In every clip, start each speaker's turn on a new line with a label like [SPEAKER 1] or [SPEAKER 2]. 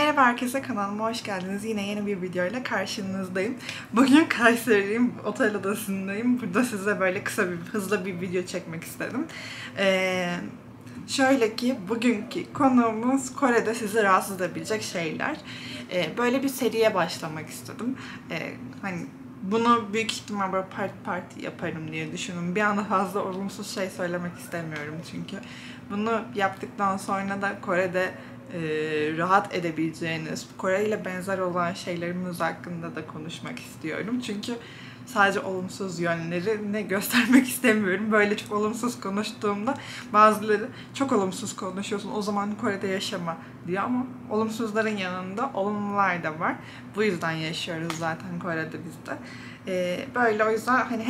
[SPEAKER 1] Merhaba herkese, kanalıma hoş geldiniz. Yine yeni bir videoyla karşınızdayım. Bugün Kayseri'deyim, otel odasındayım. Burada size böyle hızlı bir video çekmek istedim. Şöyle ki bugünkü konuğumuz Kore'de sizi rahatsız edebilecek şeyler. Böyle bir seriye başlamak istedim. Hani bunu büyük ihtimal böyle part yaparım diye düşündüm. Bir anda fazla olumsuz şey söylemek istemiyorum çünkü. Bunu yaptıktan sonra da Kore'de rahat edebileceğiniz, Kore ile benzer olan şeylerimiz hakkında da konuşmak istiyorum. Çünkü sadece olumsuz yönlerini göstermek istemiyorum. Böyle çok olumsuz konuştuğumda bazıları çok olumsuz konuşuyorsun, o zaman Kore'de yaşama diyor ama olumsuzların yanında olumlular da var. Bu yüzden yaşıyoruz zaten Kore'de biz de. Böyle o yüzden hani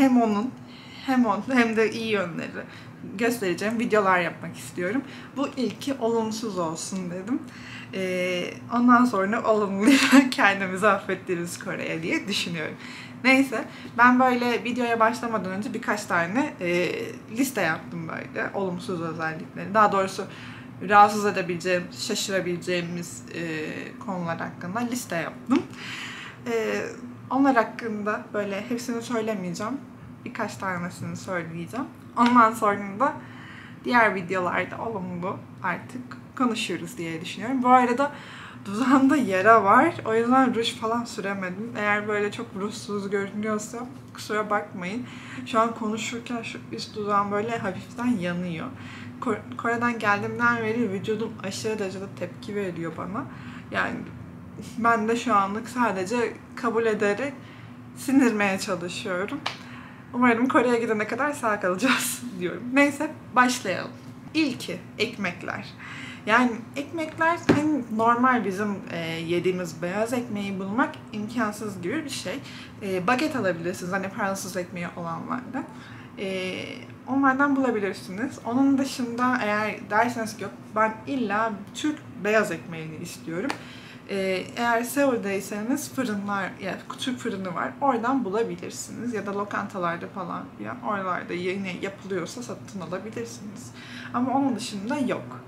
[SPEAKER 1] hem de iyi yönleri göstereceğim videolar yapmak istiyorum. Bu ilki olumsuz olsun dedim. Ondan sonra olumluyla kendimizi affettiririz Kore'ye diye düşünüyorum. Neyse, ben böyle videoya başlamadan önce birkaç tane liste yaptım böyle olumsuz özellikleri. Daha doğrusu rahatsız edebileceğim, şaşırabileceğimiz konular hakkında liste yaptım. Onlar hakkında böyle hepsini söylemeyeceğim. Birkaç tanesini söyleyeceğim. Ondan sonra da diğer videolarda olumlu artık konuşuruz diye düşünüyorum. Bu arada dudağımda yara var. O yüzden ruj falan süremedim. Eğer böyle çok rujsuz görünüyorsa kusura bakmayın. Şu an konuşurken şu üst dudağım böyle hafiften yanıyor. Kore'den geldiğimden beri vücudum aşırı derecede tepki veriyor bana. Yani ben de şu anlık sadece kabul ederek sindirmeye çalışıyorum. Umarım Kore'ye gidene kadar sağ kalacağız diyorum. Neyse, başlayalım. İlki ekmekler. Yani ekmekler hani normal bizim yediğimiz beyaz ekmeği bulmak imkansız gibi bir şey. Baget alabilirsiniz hani fransız ekmeği olanlardan. Onlardan bulabilirsiniz. Onun dışında eğer derseniz ki yok ben illa Türk beyaz ekmeğini istiyorum. Eğer Seul'daysanız fırınlar, yani Türk fırını var. Oradan bulabilirsiniz. Ya da lokantalarda falan yani oralarda yine yapılıyorsa satın alabilirsiniz. Ama onun dışında yok.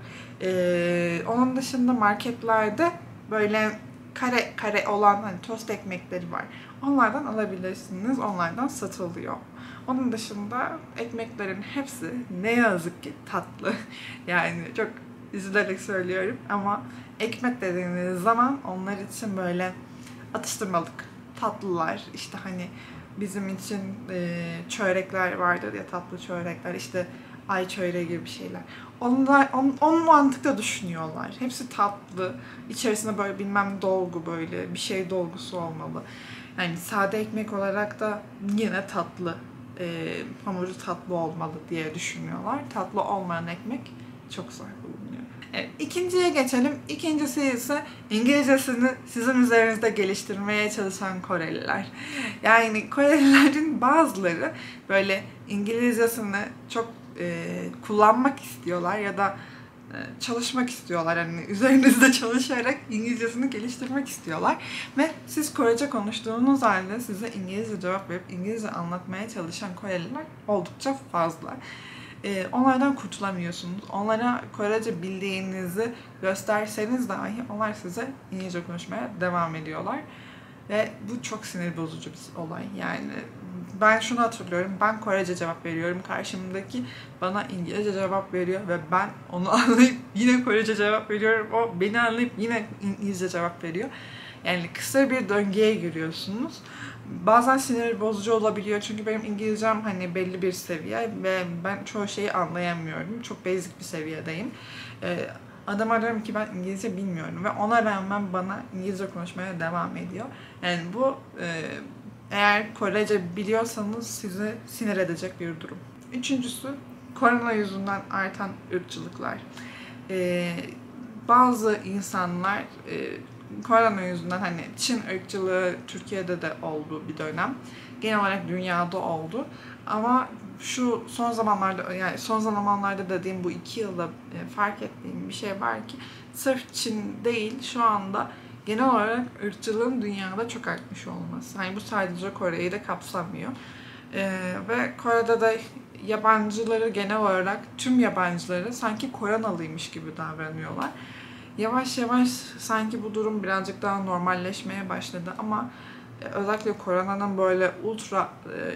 [SPEAKER 1] Onun dışında marketlerde böyle kare olan hani tost ekmekleri var. Onlardan alabilirsiniz. Onlardan satılıyor. Onun dışında ekmeklerin hepsi ne yazık ki tatlı. Yani çok üzülerek söylüyorum ama ekmek dediğiniz zaman onlar için böyle atıştırmalık, tatlılar, işte hani bizim için çörekler vardır ya, tatlı çörekler, işte ay çöreği gibi bir şeyler. Onun mantıkla düşünüyorlar. Hepsi tatlı, içerisinde böyle bilmem dolgu, böyle bir şey dolgusu olmalı. Yani sade ekmek olarak da yine tatlı, hamuru tatlı olmalı diye düşünüyorlar. Tatlı olmayan ekmek çok zor bulunuyor. Evet, ikinciye geçelim. İkincisi ise İngilizcesini sizin üzerinizde geliştirmeye çalışan Koreliler. Yani Korelilerin bazıları böyle İngilizcesini çok kullanmak istiyorlar ya da çalışmak istiyorlar. Yani üzerinizde çalışarak İngilizcesini geliştirmek istiyorlar. Ve siz Korece konuştuğunuz halde size İngilizce cevap verip İngilizce anlatmaya çalışan Koreliler oldukça fazla. Onlardan kurtulamıyorsunuz. Onlara Korece bildiğinizi gösterseniz dahi onlar size İngilizce konuşmaya devam ediyorlar. Ve bu çok sinir bozucu bir olay. Yani ben şunu hatırlıyorum, ben Korece cevap veriyorum, karşımdaki bana İngilizce cevap veriyor ve ben onu anlayıp yine Korece cevap veriyorum, o beni anlayıp yine İngilizce cevap veriyor. Yani kısa bir döngüye giriyorsunuz. Bazen sinir bozucu olabiliyor çünkü benim İngilizcem hani belli bir seviye ve ben çoğu şeyi anlayamıyorum. Çok basic bir seviyedeyim. Adama diyorum ki ben İngilizce bilmiyorum ve ona rağmen bana İngilizce konuşmaya devam ediyor. Yani bu eğer Korece biliyorsanız sizi sinir edecek bir durum. Üçüncüsü, korona yüzünden artan ırkçılıklar. Bazı insanlar korona yüzünden hani Çin ırkçılığı Türkiye'de de oldu bir dönem. Genel olarak dünyada oldu. Ama şu son zamanlarda dediğim bu 2 yılda fark ettiğim bir şey var ki sırf Çin değil, şu anda genel olarak ırkçılığın dünyada çok artmış olması. Hani bu sadece Kore'yi de kapsamıyor. Ve Kore'de de yabancıları genel olarak tüm yabancıları sanki Koronalıymış gibi davranıyorlar. Yavaş yavaş sanki bu durum birazcık daha normalleşmeye başladı ama özellikle koronanın böyle ultra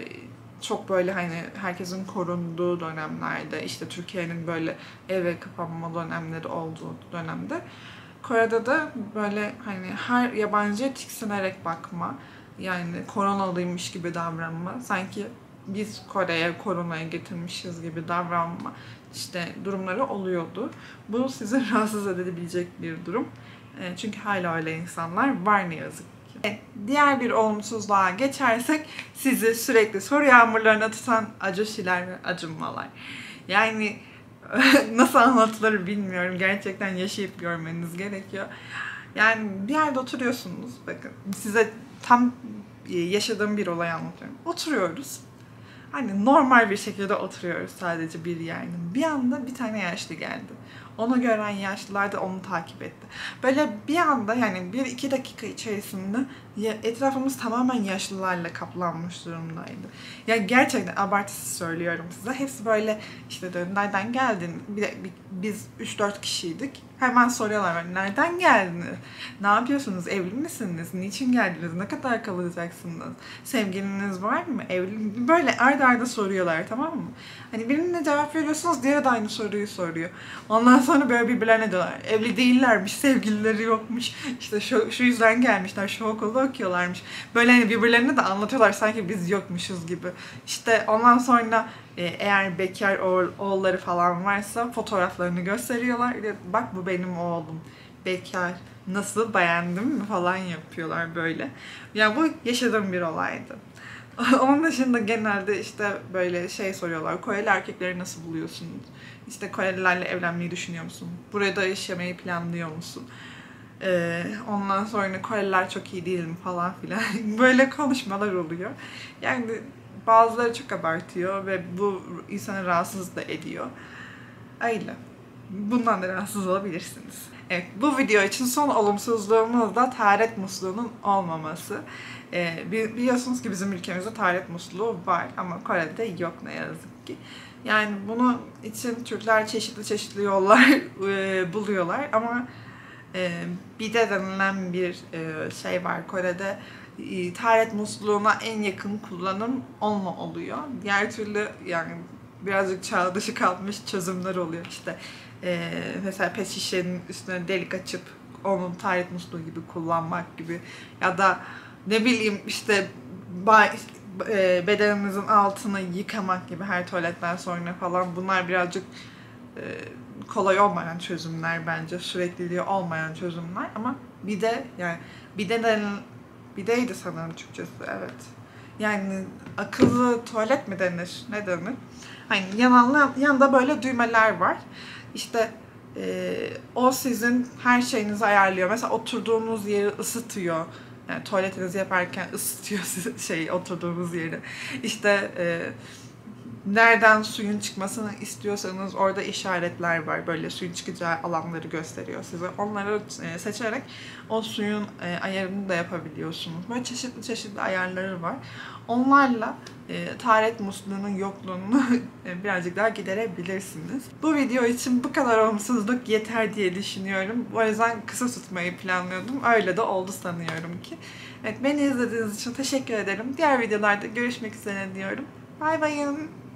[SPEAKER 1] çok böyle hani herkesin korunduğu dönemlerde, işte Türkiye'nin böyle eve kapanma dönemleri olduğu dönemde Kore'de de böyle hani her yabancıya tiksinerek bakma, yani koronalıymış gibi davranma, sanki biz Kore'ye koronayı getirmişiz gibi davranma işte durumları oluyordu. Bu sizi rahatsız edebilecek bir durum. Çünkü hala öyle insanlar var ne yazık ki. Diğer bir olumsuzluğa geçersek, sizi sürekli soru yağmurlarına tutan acuşiler ve acınmalar. Yani nasıl anlatılır bilmiyorum. Gerçekten yaşayıp görmeniz gerekiyor. Yani bir yerde oturuyorsunuz. Bakın size tam yaşadığım bir olay anlatıyorum. Oturuyoruz. Hani normal bir şekilde oturuyoruz sadece bir yerde. Bir anda bir tane yaşlı geldi. Onu gören yaşlılar da onu takip etti. Böyle bir anda, yani 1-2 dakika içerisinde etrafımız tamamen yaşlılarla kaplanmış durumdaydı. Ya gerçekten abartısız söylüyorum size. Hepsi böyle işte nereden geldin? Biz 3-4 kişiydik. Hemen soruyorlar, nereden geldiniz? Ne yapıyorsunuz? Evli misiniz? Niçin geldiniz? Ne kadar kalacaksınız? Sevgiliniz var mı? Evli, böyle arda arda soruyorlar, tamam mı? Hani birine cevap veriyorsunuz, diğeri de aynı soruyu soruyor. Ondan sonra böyle birbirlerine diyorlar, evli değillermiş, sevgilileri yokmuş, işte şu yüzden gelmişler, şu okulda okuyorlarmış. Böyle hani birbirlerine de anlatıyorlar sanki biz yokmuşuz gibi. İşte ondan sonra eğer bekar oğulları falan varsa fotoğraflarını gösteriyorlar. Bak bu benim oğlum, bekar, nasıl, beğendin mi falan yapıyorlar böyle. Yani bu yaşadığım bir olaydı. Onun dışında genelde işte böyle şey soruyorlar. Koreli erkekleri nasıl buluyorsunuz? İşte Korelilerle evlenmeyi düşünüyor musun? Burada yaşamayı planlıyor musun? Ondan sonra Koreliler çok iyi değil mi falan filan. Böyle konuşmalar oluyor. Yani bazıları çok abartıyor ve bu insanı rahatsız da ediyor. Öyle. Bundan da rahatsız olabilirsiniz. Evet, bu video için son olumsuzluğumuz da taharet musluğunun olmaması. Biliyorsunuz ki bizim ülkemizde taharet musluğu var ama Kore'de yok ne yazık ki. Yani bunu için Türkler çeşitli yollar buluyorlar ama bide denilen bir şey var Kore'de. Taharet musluğuna en yakın kullanım onunla oluyor. Diğer türlü yani birazcık çağ dışı kalmış çözümler oluyor işte. Mesela pet şişenin üstüne delik açıp onun taharet musluğu gibi kullanmak gibi, ya da ne bileyim işte bedeninizin altını yıkamak gibi her tuvaletten sonra falan, bunlar birazcık kolay olmayan çözümler bence, sürekliliği olmayan çözümler ama yani bideydi sanırım Türkçesi, evet. Yani akıllı tuvalet mi denir, ne denir? Hani yanında böyle düğmeler var. İşte o sizin her şeyinizi ayarlıyor. Mesela oturduğunuz yeri ısıtıyor. Yani tuvaletinizi yaparken ısıtıyor oturduğunuz yeri. İşte nereden suyun çıkmasını istiyorsanız orada işaretler var. Böyle suyun çıkacağı alanları gösteriyor size. Onları seçerek o suyun ayarını da yapabiliyorsunuz. Böyle çeşitli ayarları var. Onlarla taharet musluğunun yokluğunu birazcık daha giderebilirsiniz. Bu video için bu kadar olumsuzluk yeter diye düşünüyorum. O yüzden kısa tutmayı planlıyordum. Öyle de oldu sanıyorum ki. Evet, beni izlediğiniz için teşekkür ederim. Diğer videolarda görüşmek üzere diyorum. Bay bayın.